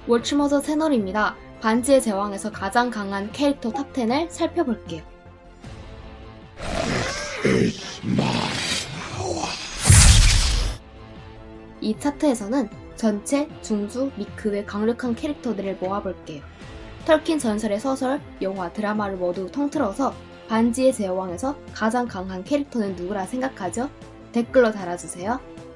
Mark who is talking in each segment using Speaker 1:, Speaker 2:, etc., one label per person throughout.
Speaker 1: 월추머저 채널입니다. 반지의 제왕에서 가장 강한 캐릭터 탑10을 살펴볼게요. 이 차트에서는 전체, 중주, 및 그 외 강력한 캐릭터들을 모아볼게요. 털킨 전설의 소설, 영화, 드라마를 모두 통틀어서 반지의 제왕에서 가장 강한 캐릭터는 누구라 생각하죠? 댓글로 달아주세요.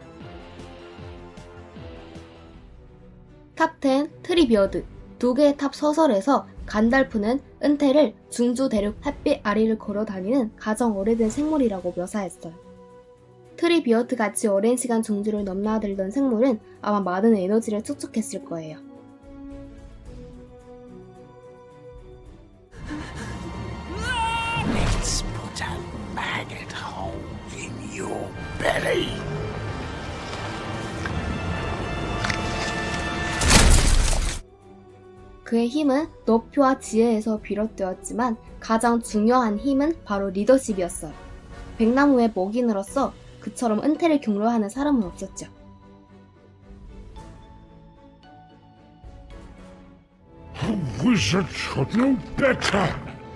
Speaker 1: 탑10 트리비어드. 두 개의 탑 소설에서 간달프는 은퇴를 중주 대륙 햇빛 아래를 걸어다니는 가장 오래된 생물이라고 묘사했어요. 트리비어드 같이 오랜 시간 중주를 넘나들던 생물은 아마 많은 에너지를 축적했을 거예요.
Speaker 2: Let's put a maggot hole in your belly.
Speaker 1: 그의 힘은 높이와 지혜에서 비롯되었지만 가장 중요한 힘은 바로 리더십이었어요. 백나무의 목인으로서 그처럼 은퇴를 경로하는 사람은 없었죠.
Speaker 3: A wizard should know better.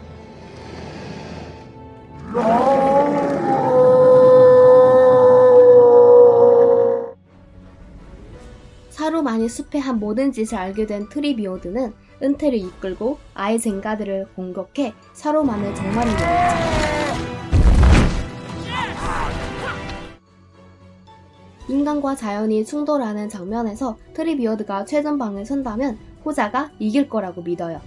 Speaker 1: 사루만이 숲의 한 모든 짓을 알게 된 트리비오드는 은퇴를 이끌고 아이젠가드를 공격해 사루만을 정말로 노렸죠. 인간과 자연이 충돌하는 장면에서 트리비오드가 최전방에 선다면 호자가 이길 거라고 믿어요.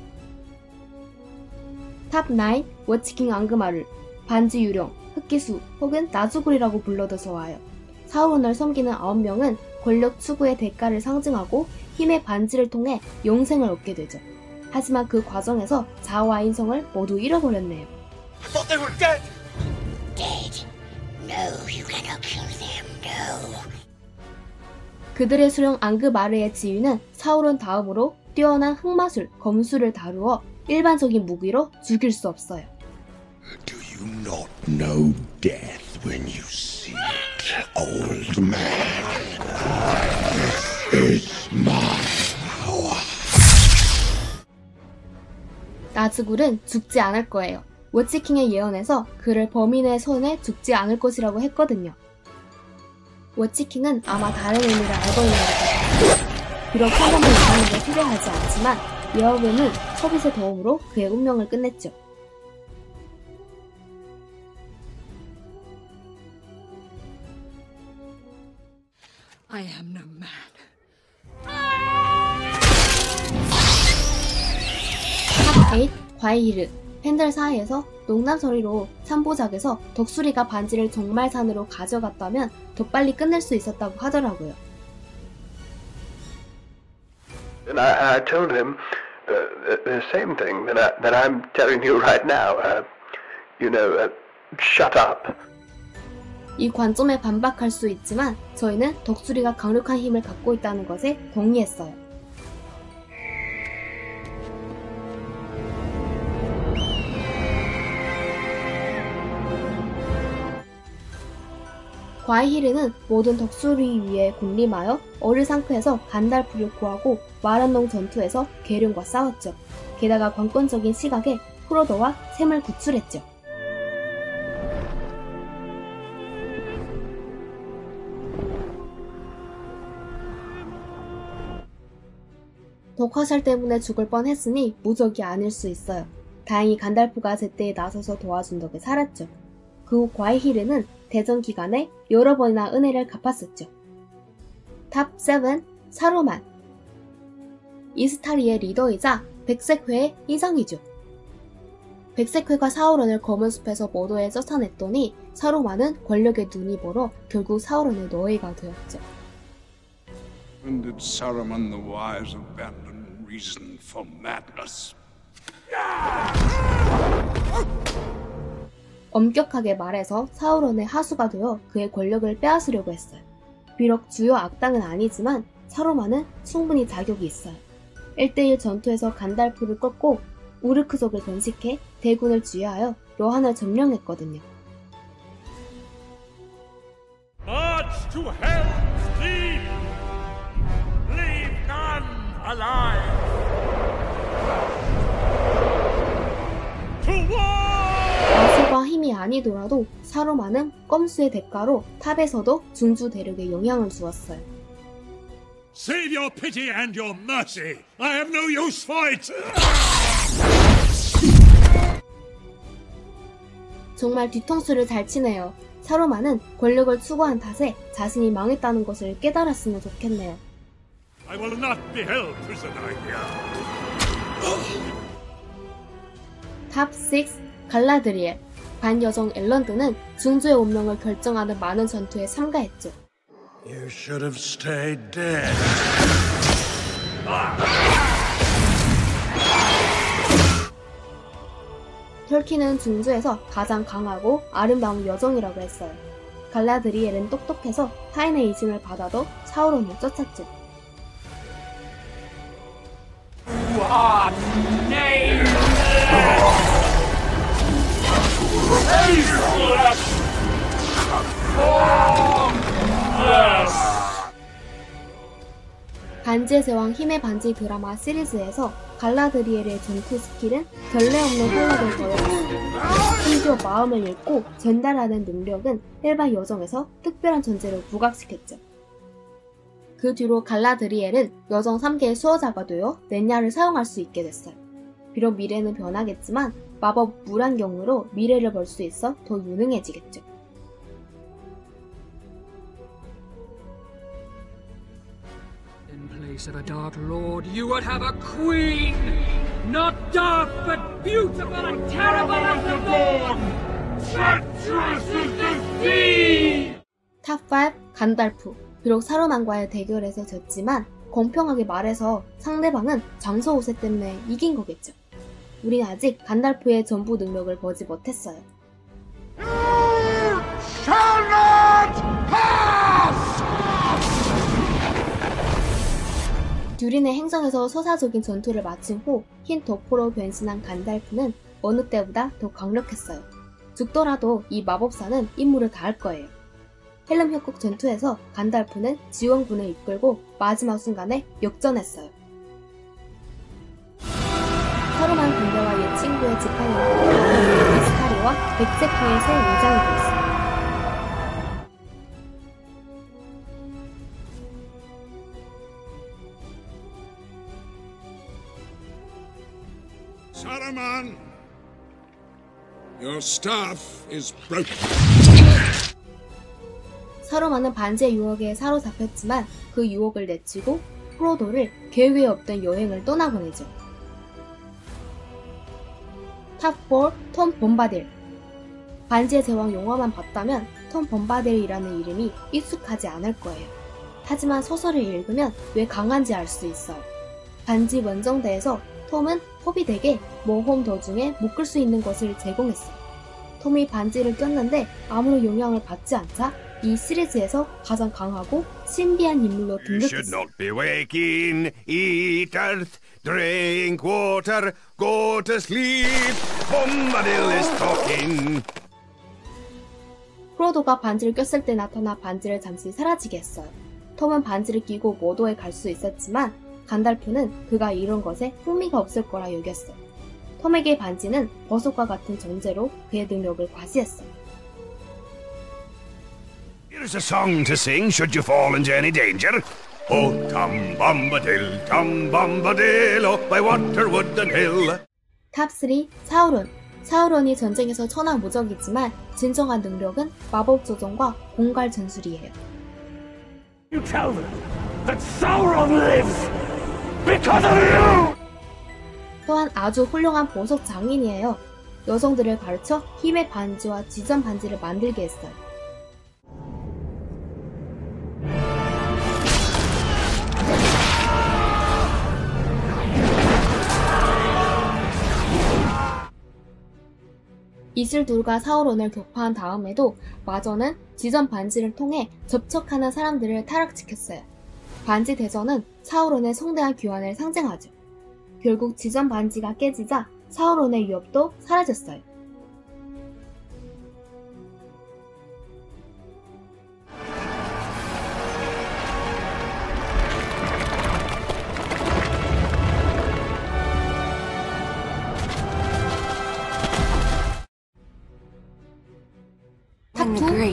Speaker 1: 탑9 워치킹 앙그마르. 반지 유령, 흑기수 혹은 나주굴이라고 불러도 좋아요. 사우론을 섬기는 9명은 권력 추구의 대가를 상징하고 힘의 반지를 통해 영생을 얻게 되죠. 하지만 그 과정에서 자아와 인성을 모두 잃어버렸네요.
Speaker 2: I thought they were dead. Dead? No, you cannot kill them. No.
Speaker 1: 그들의 수령 앙그마르의 지휘는 사우론 다음으로 뛰어난 흑마술, 검술을 다루어 일반적인 무기로 죽일 수 없어요.
Speaker 2: Do you not know death when you see it, old man? It's my power.
Speaker 1: 나즈굴은 죽지 않을 거예요. 워치킹의 예언에서 그를 범인의 손에 죽지 않을 것이라고 했거든요. 워치킹은 아마 다른 의미를 알고 있는 것 같아요. 비록 성공을 이루는 게 필요하지 않지만 여호와는 서빗의 도움으로 그의 운명을 끝냈죠.
Speaker 4: I am no man.
Speaker 1: 탑8 과이히르. 팬들 사이에서 농담소리로 3부작에서 덕수리가 반지를 정말산으로 가져갔다면 더 빨리 끝낼 수 있었다고 하더라고요.
Speaker 5: And I told him the same thing that I'm telling you right now. Shut up.
Speaker 1: 이 관점에 반박할 수 있지만 저희는 덕수리가 강력한 힘을 갖고 있다는 것에 동의했어요. 과이히르는 모든 덕수리 위에 군림하여 어리상크에서 간달프를 구하고 마란농 전투에서 계룡과 싸웠죠. 게다가 관건적인 시각에 프로도와 샘을 구출했죠. 독화살 때문에 죽을 뻔했으니 무적이 아닐 수 있어요. 다행히 간달프가 제때에 나서서 도와준 덕에 살았죠. 그 후 과이히르는 대전 기간에 여러 번이나 은혜를 갚았었죠. 탑7 사루만. 이스타리의 리더이자 백색회의 이장이죠. 백색회가 사우론을 검은 숲에서 모도에 쫓아냈더니 사루만은 권력에 눈이 멀어 결국 사우론의 노예가 되었죠.
Speaker 3: When did Saruman the Wise abandon reason for madness?
Speaker 1: 엄격하게 말해서 사우론의 하수가 되어 그의 권력을 빼앗으려고 했어요. 비록 주요 악당은 아니지만 사루만은 충분히 자격이 있어요. 1대1 전투에서 간달프를 꺾고 우르크족을 변식해 대군을 지휘하여 로한을 점령했거든요.
Speaker 6: March to Helm's Deep! Leave none alive!
Speaker 1: 마술과 힘이 아니더라도 사루만은 껌수의 대가로 탑에서도 중주 대륙에 영향을 주었어요.
Speaker 6: Save your pity and your mercy! I have no use for it!
Speaker 1: 정말 뒤통수를 잘 치네요. 사루만은 권력을 추구한 탓에 자신이 망했다는 것을 깨달았으면 좋겠네요.
Speaker 6: I will not be held prisoner here.
Speaker 1: 탑 6 갈라드리엘. 반여정 엘런드는 중주의 운명을 결정하는 많은 전투에 참가했죠.
Speaker 6: You should have stayed dead.
Speaker 1: 털키는 중주에서 가장 강하고 아름다운 여정이라고 했어요. 갈라드리엘은 똑똑해서 타인의 이심을 받아도 사우론을 쫓았죠. 반지의 제왕 힘의 반지 드라마 시리즈에서 갈라드리엘의 전투 스킬은 전례 없는 활약을 더했고, 심지어 마음을 읽고 전달하는 능력은 일반 여정에서 특별한 존재로 부각시켰죠. 그 뒤로 갈라드리엘은 여정 3개의 수호자가 되어 넷야를 사용할 수 있게 됐어요. 비록 미래는 변하겠지만 마법 물안경으로 미래를 볼 수 있어 더 유능해지겠죠.
Speaker 4: In place of a Dark Lord, you would have a queen! Not dark, but beautiful and terrible as the dawn! Treacherous as the sea!
Speaker 1: 탑 5 간달프. 비록 사루만과의 대결에서 졌지만 공평하게 말해서 상대방은 장소 우세 때문에 이긴 거겠죠. 우린 아직 간달프의 전부 능력을 보지 못했어요.
Speaker 6: Shall not pass!
Speaker 1: 듀린의 행성에서 소사적인 전투를 마친 후 흰 도포로 변신한 간달프는 어느 때보다 더 강력했어요. 죽더라도 이 마법사는 임무를 다할 거예요. 헬름 협곡 전투에서 간달프는 지원군을 이끌고 마지막 순간에 역전했어요. 사루만 군대와 옛 친구의 지팡이를 이스카리와 백제파의 새 의장이 되었어요.
Speaker 3: Saruman, your staff is broken.
Speaker 1: 사루만은 반지의 유혹에 사로잡혔지만 그 유혹을 내치고 프로도를 계획에 없던 여행을 떠나보내죠. 탑 4 톰 범바딜. 반지의 제왕 영화만 봤다면 톰 범바딜이라는 이름이 익숙하지 않을 거예요. 하지만 소설을 읽으면 왜 강한지 알 수 있어요. 반지 원정대에서 톰은 호빗에게 모험 도중에 묶을 수 있는 것을 제공했어요. 톰이 반지를 꼈는데 아무런 영향을 받지 않자 이 시리즈에서 가장 강하고 신비한 인물로
Speaker 2: You should
Speaker 1: 등극했어요.
Speaker 2: not be waking, eat earth, drink water, go to sleep. Bombadil is talking.
Speaker 1: 프로도가 반지를 꼈을 때 나타나 반지를 잠시 사라지게 했어요. 톰은 반지를 끼고 모도에 갈 수 있었지만 간달프는 그가 이룬 것에 흥미가 없을 거라 여겼어요. 톰에게 반지는 버섯과 같은 존재로 그의 능력을 과시했어요.
Speaker 2: Here's a song to sing should you fall into any danger. Oh, Tom Bombadil, up by water, wood and hill.
Speaker 1: 탑 3 사우론. 사우론이 전쟁에서 천하무적이지만 진정한 능력은 마법 조종과 공갈 전술이에요.
Speaker 6: You tell them that Sauron lives because of you!
Speaker 1: 또한 아주 훌륭한 보석 장인이에요. 여성들을 가르쳐 힘의 반지와 지전 반지를 만들게 했어요. 이슬둘과 사우론을 격파한 다음에도 마저는 지전 반지를 통해 접촉하는 사람들을 타락시켰어요. 반지 대전은 사우론의 성대한 귀환을 상징하죠. 결국 지전 반지가 깨지자 사우론의 위협도 사라졌어요.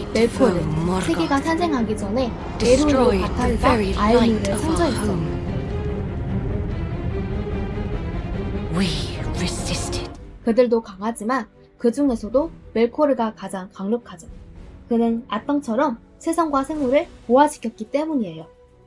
Speaker 1: 멜코르, 세계가 탄생하기 전에 에루일로 바타르가 아이누를 창조했어. 그들도 강하지만 그 중에서도 멜코르가 가장 강력하죠. 그는 아땅처럼 세상과 생물을 보화시켰기 때문이에요.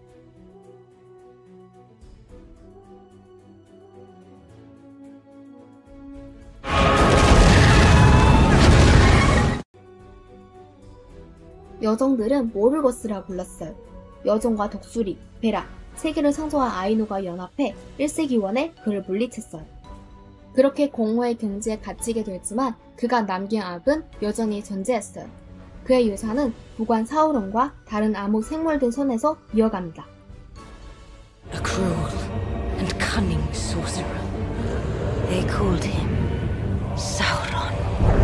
Speaker 1: 여정들은 모르거스라 불렀어요. 여정과 덕수리, 베라, 세계를 창조한 아이누가 연합해 1세기원에 그를 물리쳤어요. 그렇게 공허의 경지에 갇히게 됐지만 그가 남긴 악은 여전히 존재했어요. 그의 유산은 부관 사우론과 다른 암흑 생물들 손에서 이어갑니다.
Speaker 7: A cruel and cunning sorcerer. They called him Sauron.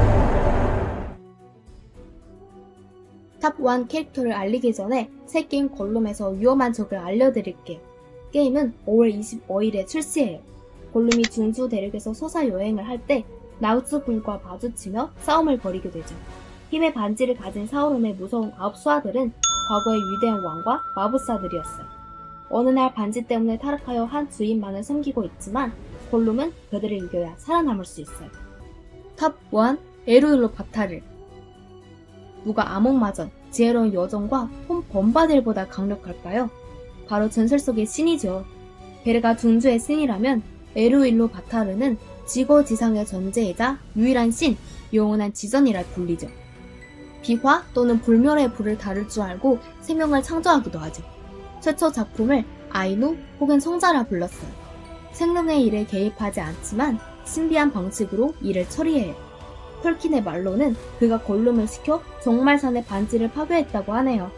Speaker 1: 탑1 캐릭터를 알리기 전에 새 게임 골룸에서 위험한 적을 알려드릴게요. 게임은 5월 25일에 출시해요. 골룸이 중주 대륙에서 서사 여행을 할 때 나우츠불과 마주치며 싸움을 벌이게 되죠. 힘의 반지를 가진 사우론의 무서운 9수하들은 과거의 위대한 왕과 마법사들이었어요. 어느 날 반지 때문에 타락하여 한 주인만을 섬기고 있지만 골룸은 그들을 이겨야 살아남을 수 있어요. 탑1 에루일로 바타르. 누가 암흑마전, 지혜로운 여정과 홈 범바델보다 강력할까요? 바로 전설 속의 신이죠. 베르가 중주의 신이라면 에루일로 바타르는 지고지상의 존재이자 유일한 신, 영원한 지전이라 불리죠. 비화 또는 불멸의 불을 다룰 줄 알고 생명을 창조하기도 하죠. 최초 작품을 아이누 혹은 성자라 불렀어요. 생명의 일에 개입하지 않지만 신비한 방식으로 일을 처리해요. 톨킨의 말로는 그가 골룸을 시켜 종말산의 반지를 파괴했다고 하네요.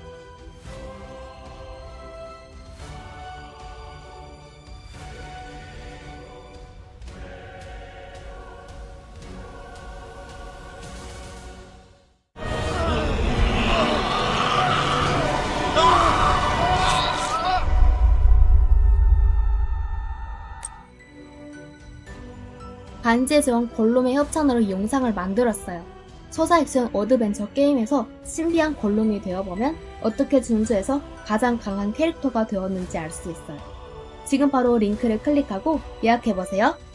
Speaker 1: 반지의 제왕 골룸의 협찬으로 영상을 만들었어요. 서사 액션 어드벤처 게임에서 신비한 골룸이 되어보면 어떻게 중주에서 가장 강한 캐릭터가 되었는지 알 수 있어요. 지금 바로 링크를 클릭하고 예약해보세요.